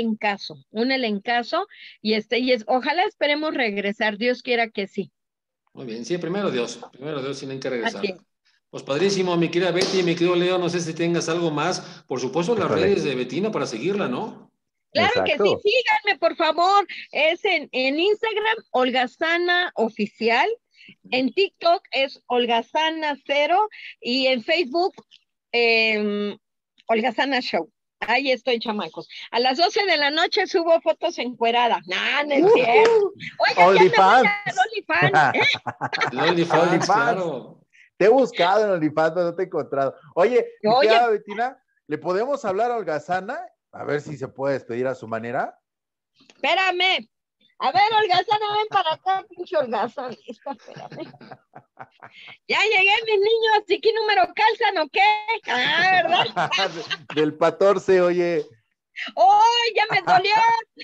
un elencazo, y ojalá esperemos regresar, Dios quiera que sí. Muy bien, sí, primero Dios, tienen que regresar. Así es. Pues padrísimo, mi querida Betty, mi querido Leo, no sé si tengas algo más. Por supuesto, las Híjole. redes de Betina para seguirla, ¿no? Claro que sí, Exacto. síganme, por favor. Es en Instagram, Holgazana Oficial. En TikTok es Holgazana Cero. Y en Facebook, Holgazana Show. Ahí estoy, chamacos. A las 12 de la noche subo fotos encueradas. No, no es cierto. Oigan, ya me voy OnlyFans. al OnlyFans. El OnlyFans, OnlyFans. claro. Te he buscado en OnlyFans, pero no te he encontrado. Oye, mi Oye. querida Betina, ¿le podemos hablar a Holgazana? A ver si se puede despedir a su manera. Espérame. A ver, Holgazana, ven para acá, pinche Holgazana. Espérame. Ya llegué, mis niños. ¿Y qué número calzan o qué? Ah, ¿verdad? Del 14, oye. ¡Oh, ya me dolió!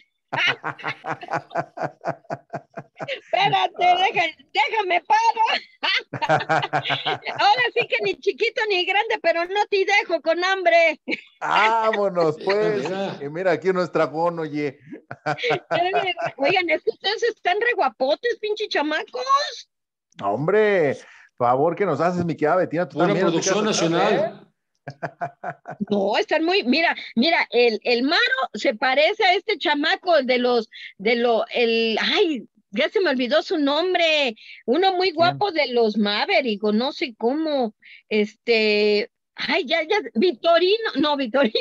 Espérate, déjame paro. Ahora sí que ni chiquito ni grande, pero no te dejo con hambre. Vámonos, pues. Mira. Mira, aquí no es dragón, oye. Oigan, es que ustedes están re guapotes, pinche chamacos. Hombre, favor que nos haces, mi querida Betina. Tú Pura también no te producción quedas atrás, ¿eh? nacional. No, están muy, mira, el Maro se parece a este chamaco ay, ya se me olvidó su nombre, uno muy guapo de los Maverick, o no sé cómo, ay, ya, Vitorino, no,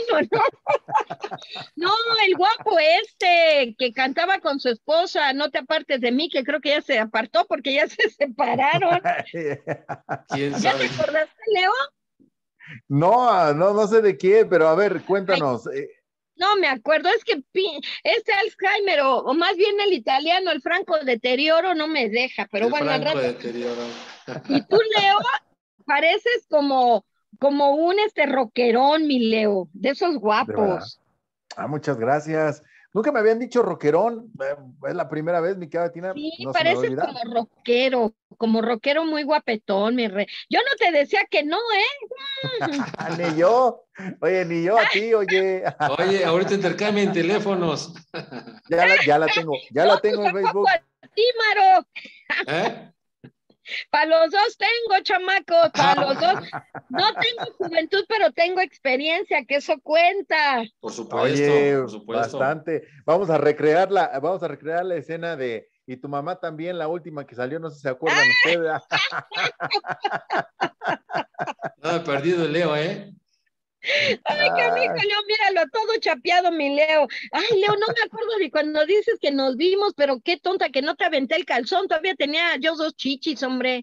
no, el guapo que cantaba con su esposa, no te apartes de mí, que creo que ya se apartó porque ya se separaron. ¿Quién ¿Ya te sabe? acordaste, Leo? No sé de qué, pero a ver, cuéntanos. No me acuerdo, es que este Alzheimer, o más bien el italiano, el franco deterioro, no me deja, pero El bueno, al franco rato. deterioro. Y tú, Leo, pareces como un rockerón, mi Leo, de esos De verdad. guapos. Muchas gracias. Nunca me habían dicho rockerón. Es la primera vez, mi querida Betina. Sí, No se me va a pareces olvidar. como rockero muy guapetón, mi rey. Yo no te decía que no, ¿eh? Ni yo. Oye, ni yo a ti, oye. Oye, ahorita intercambian teléfonos. Ya la tengo. Ya la tengo en Tampoco Facebook. a ti, Maro. ¿Eh? Para los dos tengo, chamacos, para los dos. No tengo juventud, pero tengo experiencia, que eso cuenta. Por supuesto, Oye, por supuesto. bastante. Vamos a recrear la escena de y tu mamá también, la última que salió, no sé si se acuerdan ustedes. Nada perdido el Leo, ¿eh? Ay, qué amigo, Leo, míralo, todo chapeado, mi Leo. Ay, Leo, no me acuerdo de cuando dices que nos vimos, pero qué tonta que no te aventé el calzón, todavía tenía yo 2 chichis, hombre.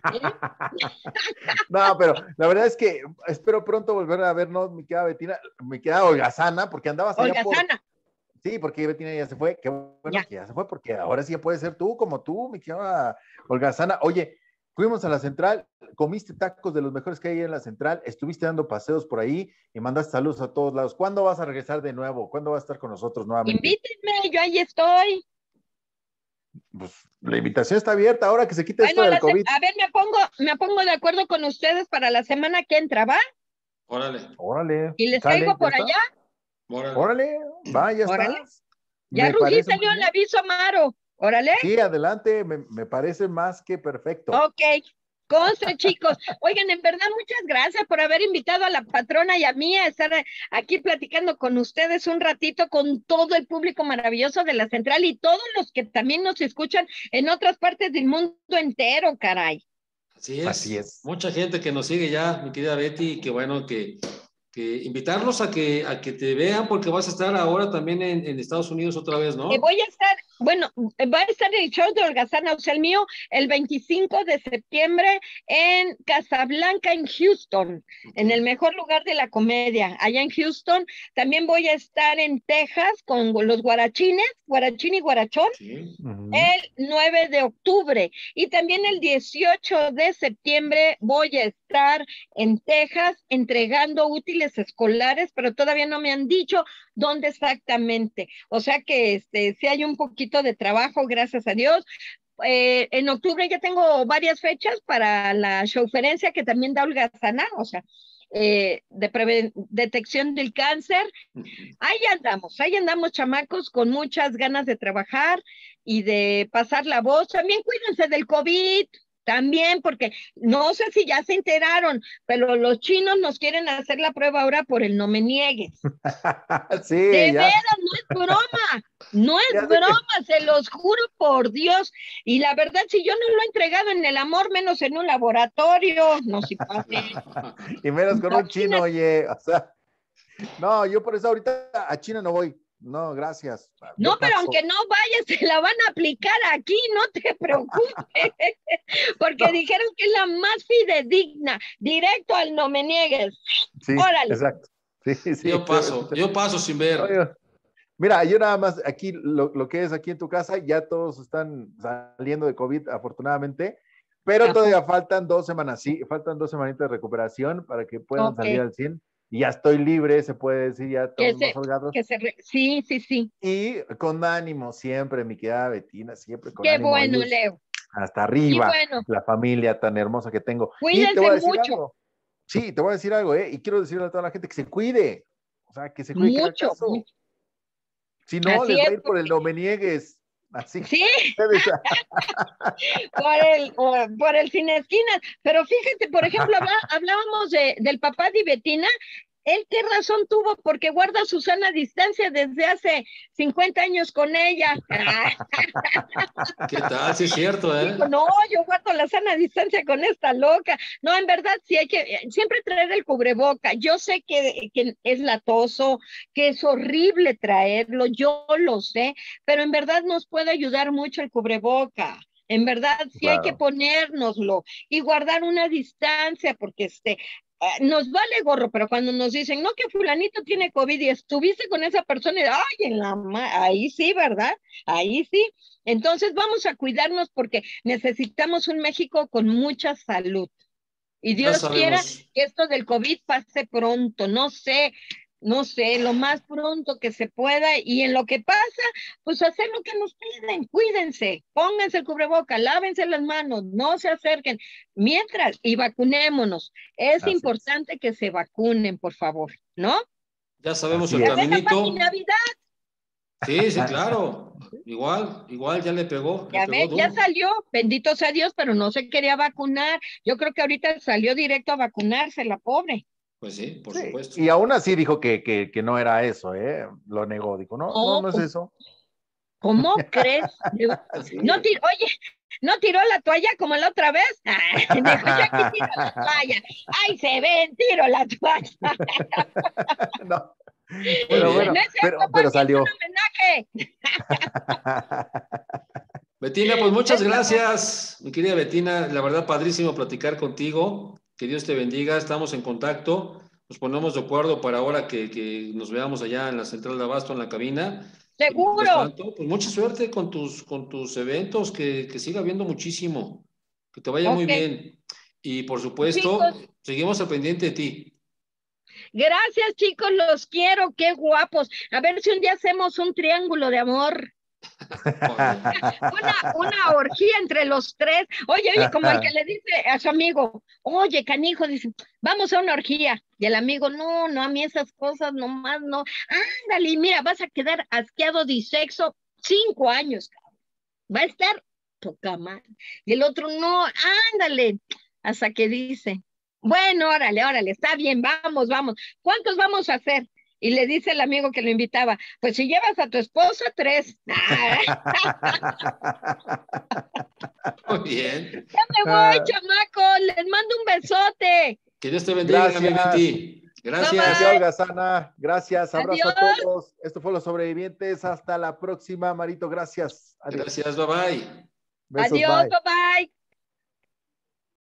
No, pero la verdad es que espero pronto volver a vernos, mi querida Betina, mi querida Holgazana, porque andabas allá Holgazana. Sí, porque Betina ya se fue. Qué bueno Ya. que ya se fue, porque ahora sí ya puede ser tú, como tú, mi querida Holgazana. Oye, fuimos a la central, comiste tacos de los mejores que hay en la central, estuviste dando paseos por ahí y mandaste saludos a todos lados. ¿Cuándo vas a regresar de nuevo? ¿Cuándo vas a estar con nosotros nuevamente? Invítenme, yo ahí estoy. Pues la invitación está abierta ahora que se quite Bueno, esto del COVID. a ver, me pongo de acuerdo con ustedes para la semana que entra, ¿va? Órale. Órale. Y les sale, caigo por ¿ya está? allá. Órale, va, ya Órale. estás. Ya Me rugí, parece muy señor, le bien. aviso a Maro. Órale. Sí, adelante, me parece más que perfecto. Ok, conste, chicos. Oigan, en verdad, muchas gracias por haber invitado a la patrona y a mí a estar aquí platicando con ustedes un ratito con todo el público maravilloso de la central y todos los que también nos escuchan en otras partes del mundo entero, caray. Así es. Así es. Mucha gente que nos sigue ya, mi querida Betty, y qué bueno que invitarlos a que te vean, porque vas a estar ahora también en Estados Unidos otra vez, ¿no? Voy a estar, bueno, va a estar el show de Holgazana, o sea, el mío, el 25 de septiembre en Casablanca, en Houston, en el mejor lugar de la comedia, allá en Houston. También voy a estar en Texas con los guarachines, guarachín y guarachón, Sí. el 9 de octubre. Y también el 18 de septiembre voy a estar en Texas entregando útiles escolares, pero todavía no me han dicho dónde exactamente. O sea que sí hay un poquito de trabajo, gracias a Dios. En octubre ya tengo varias fechas para la showferencia que también da Holgazana, o sea, detección del cáncer. Ahí andamos, chamacos, con muchas ganas de trabajar y de pasar la voz. También cuídense del COVID, también, porque no sé si ya se enteraron, pero los chinos nos quieren hacer la prueba ahora por el no me niegues. Sí, De ya, veras, no es broma, no es ya sé que. broma, se los juro por Dios. Y la verdad, si yo no lo he entregado en el amor, menos en un laboratorio, no se pase. Y menos con un chino, Imagínate. oye, o sea, no, yo por eso ahorita a China no voy. No, gracias. No, Yo pero paso. aunque no vayas, te la van a aplicar aquí, no te preocupes, porque No, dijeron que es la más fidedigna, directo al no me niegues. sí, Órale. exacto. Sí, sí, te escucho. Yo paso sin ver. Oye, mira, yo nada más aquí, lo que es aquí en tu casa, ya todos están saliendo de COVID, afortunadamente, pero Ajá. todavía faltan 2 semanas, sí, faltan 2 semanitas de recuperación para que puedan Ok. salir al 100 y ya estoy libre, se puede decir, ya Que estamos más se, holgados. sí, sí, sí. Y con ánimo siempre, mi querida Betina, siempre con Qué ánimo, bueno, ellos Leo. hasta Y arriba, bueno, la familia tan hermosa que tengo. Y te voy cuídense a decir mucho, algo, sí, te voy a decir algo, y quiero decirle a toda la gente que se cuide, o sea, que se cuide, que haga mucho, caso. mucho. Si no, Así les va es, a ir por el porque no me niegues. Así que sí, ustedes. por el sin esquinas. Pero fíjate, por ejemplo, hablábamos del papá de Betina. Él qué razón tuvo, porque guarda a Susana a distancia desde hace 50 años con ella. ¿Qué tal? Sí, es cierto, Dijo, ¿eh? no, yo guardo la sana distancia con esta loca. No, en verdad sí hay que siempre traer el cubreboca. Yo sé que es latoso, que es horrible traerlo, yo lo sé, pero en verdad nos puede ayudar mucho el cubreboca. En verdad sí hay que Claro, ponérnoslo y guardar una distancia, porque nos vale gorro, pero cuando nos dicen, no, que fulanito tiene COVID y estuviste con esa persona, y, ay, ahí sí, ¿verdad? Ahí sí. Entonces vamos a cuidarnos porque necesitamos un México con mucha salud. Y Ya Dios quiera sabemos. que esto del COVID pase pronto, no sé, lo más pronto que se pueda. Y en lo que pasa, pues hacer lo que nos piden, cuídense, pónganse el cubreboca, lávense las manos, no se acerquen. Mientras, y vacunémonos. Es así es. importante que se vacunen, por favor, ¿no? Ya sabemos Así el Ya es. ven a Pati caminito. Navidad. Sí, sí, claro. Igual ya le Ya pegó ve, ya duro. salió, bendito sea Dios, pero no se quería vacunar. Yo creo que ahorita salió directo a vacunarse, la pobre. Pues sí, por Sí, supuesto. y aún así dijo que no era eso, ¿eh? Lo negó, dijo, no, no, No, no es eso. ¿cómo crees? No Sí. tiró, oye, no tiró la toalla como la otra vez. Dijo, yo aquí tiro la toalla. Ay, se ven, tiro la toalla. No, Muy pero bueno, No es bien. cierto, pero Pati, es un salió. homenaje. Betina, pues muchas Es verdad. gracias, mi querida Betina. La verdad, padrísimo platicar contigo. Que Dios te bendiga. Estamos en contacto. Nos ponemos de acuerdo para ahora que nos veamos allá en la central de Abasto, en la cabina. Y mientras Seguro. tanto, pues mucha suerte con tus eventos, que siga habiendo muchísimo. Que te vaya muy Ok, bien. Y por supuesto, chicos. seguimos al pendiente de ti. Gracias, chicos, los quiero, qué guapos. A ver si un día hacemos un triángulo de amor. Órale. Una orgía entre los tres. Oye, oye, como el que le dice a su amigo, oye, canijo, dice, vamos a una orgía. Y el amigo, no, no, a mí esas cosas nomás no. Ándale, mira, vas a quedar asqueado de sexo 5 años, cabrón. Va a estar poca madre. Y el otro, no, ándale, hasta que dice, bueno, órale, órale, está bien, vamos, vamos. ¿Cuántos vamos a hacer? Y le dice el amigo que lo invitaba, pues si llevas a tu esposa, 3. Muy bien. Ya me voy, chamaco, les mando un besote. Que Dios te bendiga, mi Gracias. Betty. Bye Que te Gracias. bye. oigas, Ana. Gracias. Abrazo a Adiós. todos. Esto fue Los Sobrevivientes. Hasta la próxima, Marito. Gracias. Gracias, Adiós. bye bye. Besos. Adiós, Bye. bye bye.